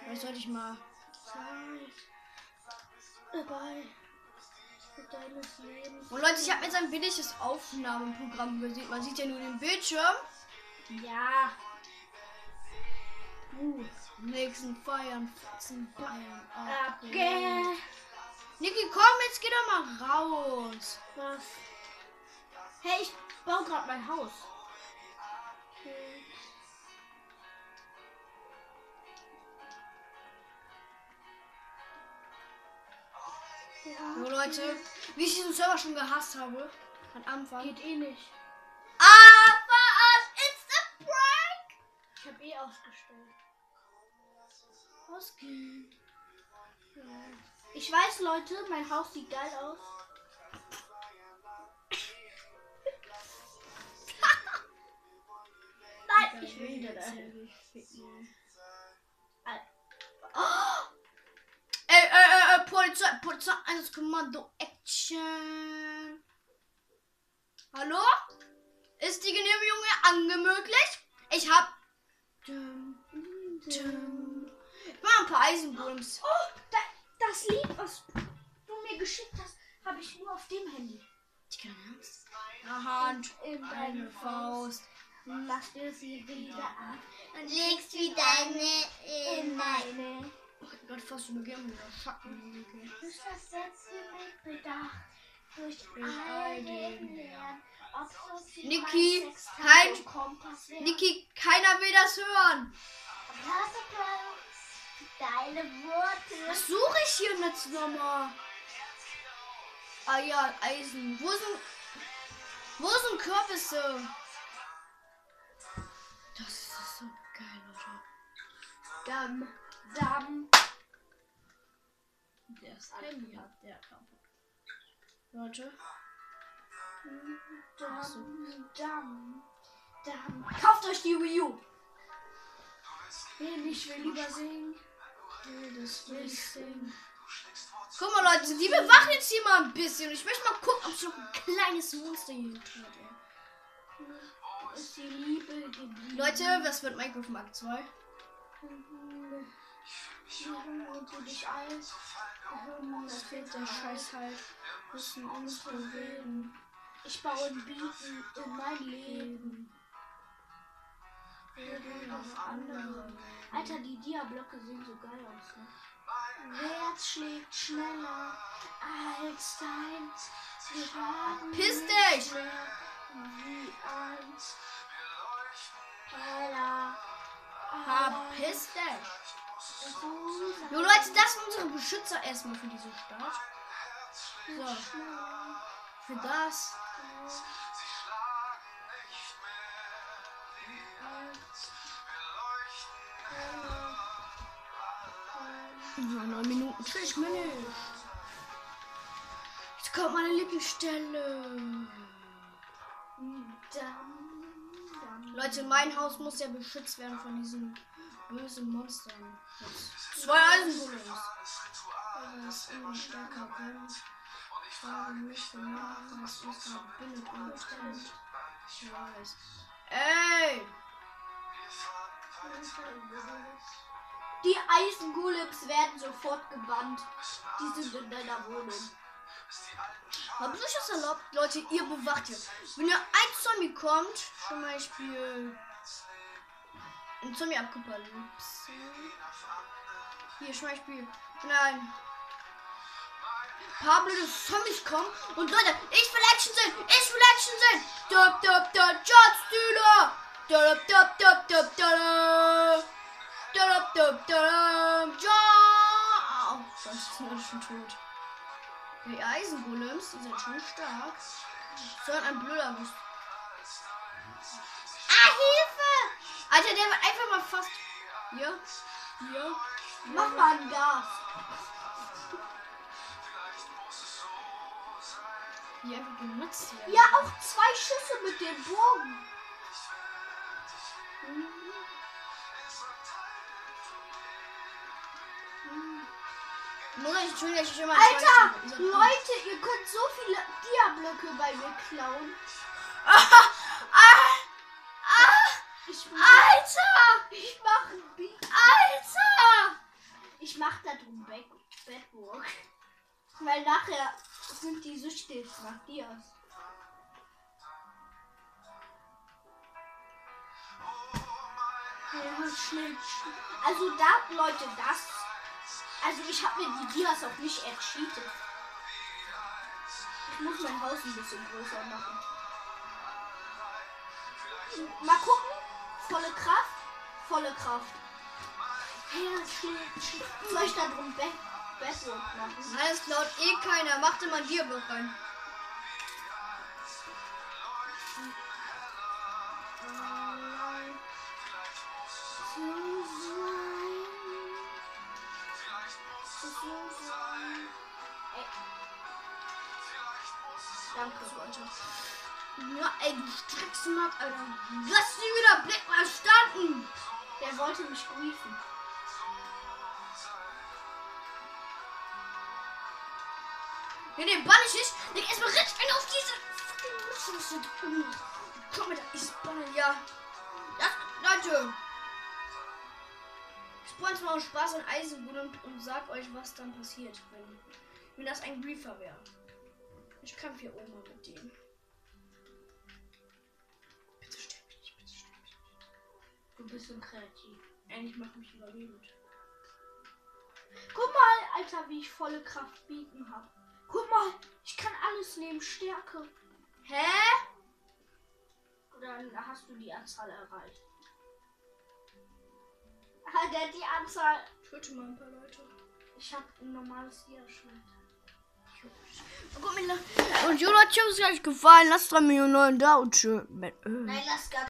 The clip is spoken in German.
Vielleicht sollte ich mal Zeit dabei für deines Lebens. Und Leute, ich habe jetzt ein billiges Aufnahmeprogramm gesehen. Man sieht ja nur den Bildschirm. Ja. Nächsten Feiern, Fotzen, Bayern. Okay. Niki, komm, jetzt geh doch mal raus. Was? Hey, ich baue gerade mein Haus. Okay. So Leute, wie ich diesen Server schon gehasst habe, am Anfang. Geht eh nicht. Verarscht, it's a prank! Ich habe eh ausgestellt. Ausgehen. Ja. Ich weiß, Leute, mein Haus sieht geil aus. Nein, ich will wieder dahin. Polizei, 1 Kommando, Action. Hallo? Ist die Genehmigung angemöglich? Ich hab... Ich mach ein paar Eisenbooms. Oh, das Lied, was du mir geschickt hast, habe ich nur auf dem Handy. Ich kann Ernst. Hand in deine Faust. Machst du sie wieder ab Und legst wie deine in meine. Oh Gott, fast übergeben wieder Schatten. Du versetzt mit Bedacht durch all den Lehren. Niki, Niki, keiner will das hören. Deine Worte. Was suche ich hier jetzt nochmal? Ah ja, Eisen. Wo sind Kürbisse? Das ist so geil, Leute. Damm. Das Handy hat der kaputt. Leute. Damm. Kauft euch die Wii U. Ich will lieber singen. Das will ich singen. Guck mal, Leute, die bewachen jetzt hier mal ein bisschen. Ich möchte mal gucken, ob es noch ein kleines Monster hier hat. Ist die Liebe geblieben. Leute, was wird Minecraft Mark 2? Und du dich ein. Das fehlt der Scheiß halt. Müssen unsere Reden. Ich baue Bieten in mein Leben. Reden auf andere. Alter, die Dia-Blöcke sehen so geil aus. Ne? Herz schlägt schneller als deins. Piss dich! Wie eins. Heller. Verpiss dich! Jo Leute, das sind unsere Beschützer erstmal für diese Stadt. So. Für das. Ja, 9 Minuten krieg ich mir nicht. Jetzt kommt meine Lieblingsstelle. Leute, mein Haus muss ja beschützt werden von diesen bösen Monstern. Jetzt 2 Eisenbullets. Das ist immer stärker können. Ich frage mich genau, was ist da bindet und bestimmt. Ich weiß. Ey! Die Eisengolems werden sofort gebannt. Die sind in deiner Wohnung. Habt ihr euch das erlaubt? Leute, ihr bewacht hier. Wenn ihr ein Zombie kommt, zum Beispiel ein Zombie-Apokalypse. Hier zum Beispiel, wenn ein paar blöde Zombies kommen und Leute, ich will Action sehen! Ich will Action sehen! Dop, dop, dop, Jobstühler! Dop, dop, dop, dop, dop, dop, dop, dop, Job! Das ist nur schon tot. Die Eisengolems, die sind schon stark. So ein blöder Bus. Ah, Hilfe! Alter, der wird einfach mal fast. Hier. Hier. Mach mal ein Gas. Hier einfach genutzt werden. Ja, auch 2 Schüsse mit dem Bogen. Muss ich schon ich immer Alter, Leute, ihr könnt so viele Dia-Blöcke bei mir klauen. Alter! Ich mach ein Beat. Alter! mach da drum Bedrock. Weil nachher sind die süchtig nach Dias. Ja, schnell. Also da, Leute, das. Also ich habe mir die Dias auch nicht ercheatet. Ich muss mein Haus ein bisschen größer machen. Mal gucken. Volle Kraft. Volle Kraft. Soll ich da drum Bedrock machen? Nein, es klaut eh keiner. Mach dir mal einen Dia-Block rein. Danke, Leute. Ja, ey, du Drecksmann, Alter. Lass sie wieder Blick mal standen. Der wollte mich griefen. Nee, den Ball ich nicht. Leg erstmal richtig einen auf diese fucking Mütze. Komm mit, ich spawn, ja. Das, Leute. Ich spawn jetzt mal aus Spaß in Eisenbude und sag euch, was dann passiert, wenn das ein Griefer wäre. Ich kämpfe hier oben mit dem. Bitte sterb mich nicht, bitte sterb mich nicht. Du bist so kreativ. Eigentlich macht mich überlebend. Guck mal, Alter, wie ich volle Kraft bieten habe. Guck mal, ich kann alles nehmen. Stärke. Hä? Dann hast du die Anzahl erreicht. Hat er die Anzahl? Töte mal ein paar Leute. Ich habe ein normales Dia-Schwert. Und Leute, ich hoffe, es hat euch gefallen. Lasst 3 Millionen da und tschö. Nein, lass gar